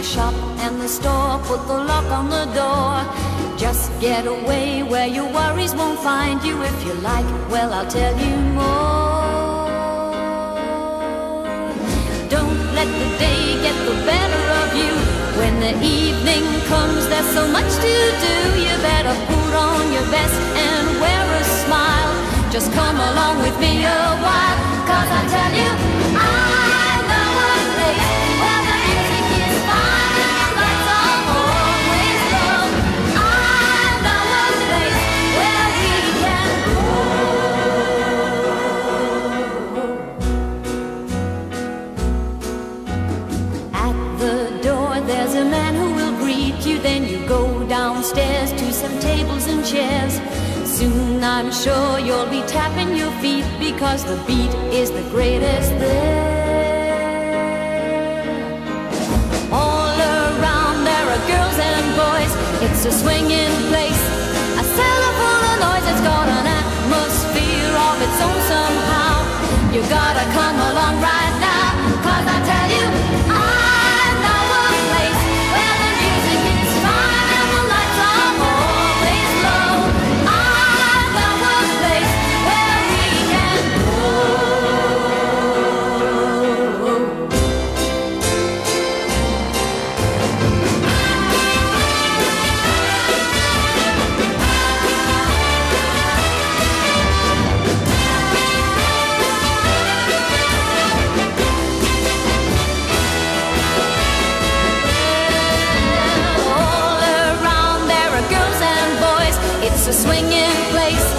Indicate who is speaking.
Speaker 1: the shop and the store, put the lock on the door. Just get away where your worries won't find you. If you like, well, I'll tell you more. Don't let the day get the better of you. When the evening comes, there's so much to do. You better put on your best and wear a smile. Just come along with me a while, 'cause I tell you, I know a place where the music is fine and the lights are always low. I know a place where we can go. At the door there's a man who will greet you. Then you go downstairs to some tables and chairs. Soon I'm sure you'll be tapping your feet, because the beat is the greatest there. All around there are girls and boys. It's a swinging place, a cellar full of noise. It's got an atmosphere of its own somehow. You gotta come along right now, 'cause I tell you, I know a place where the music is fine and the lights are always low. It's a swinging place,